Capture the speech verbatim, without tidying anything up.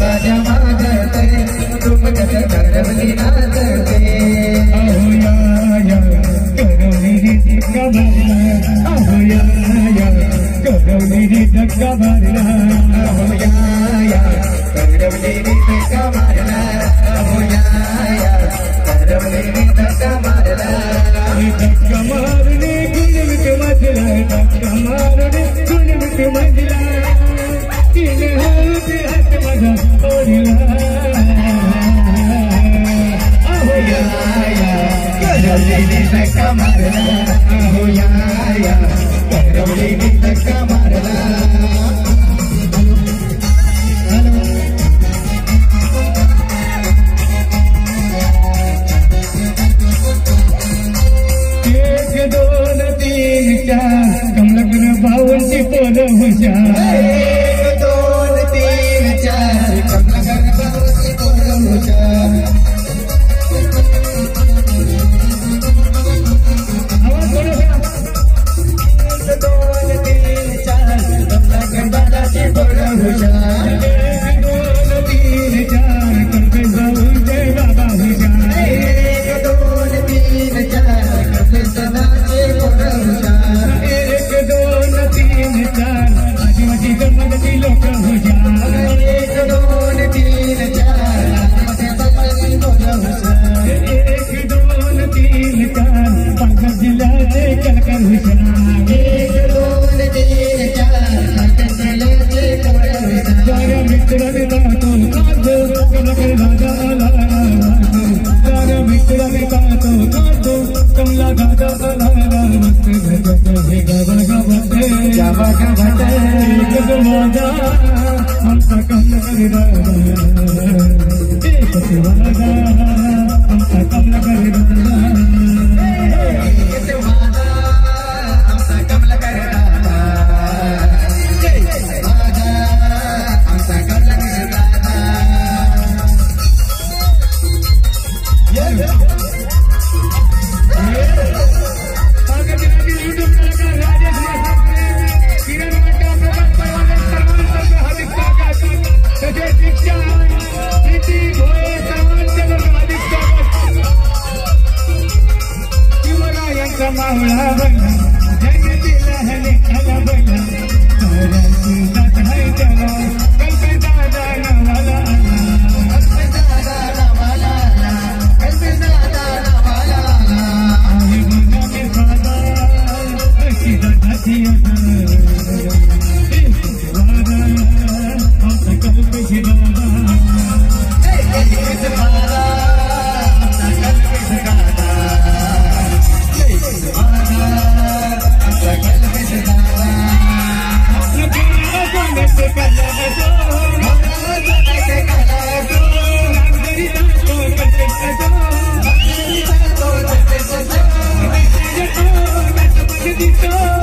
बाजा मागते तुम कस करवली नाचते अहो या या करवली धक्का मारला अहो या या करवली धक्का मारला अहो या या करवली धक्का मारला अहो या या करवली धक्का मारला धक्का मारने गुणविक मजला धक्का मारने गुणविक मजला तीन हाथ हाथ मजा ओढला अहो या या करवली धक्का मारला अहो या या करवली धक्का मारला कमलकर भाऊंची पोर हुशार एक दोन तीन चार कमलकर भाऊंची पोर हुशार एक दोन तीन चार कमलकर बालाची पोर हुशार एक दोन तीन चार कमल भाऊंचे बाबा हुशार एक दोन तीन चार कमल सदाचे पोर हुशार आदिवासी समाजाची लोक हुशार एक दोन तीन चार आदिवासी समाजाची लोक हुशार एक दोन तीन चार पालघर जिल्ह्याचे कलाकार हुशार एक दोन तीन चार पालघर जिल्ह्याचे कलाकार हुशार साऱ्या मित्राने गातो गातो कमलाकर दादा आला साऱ्या मित्राने गातो गातो कमला दादा आला मस्त घरगत हे गावा गावाते गावा गावाते एकच वादा आमचा कमलाकर दादा एकच वादा आमचा कमलाकर दादा एकच वादा आमचा कमलाकर दादा एकच वादा आमचा कमलाकर दादा मावळा बना जगतीला हले आला बना साऱ्यांची नात हाय त्याला कल्पे दादा नावाला आला कल्पे दादा नावाला आला कल्पे दादा नावाला आला आहे बना मे सादा अशी दादाची वादा आमचा कल्पेशी दादा एकच वादा आमचा कल्पेशी दादा Thank you.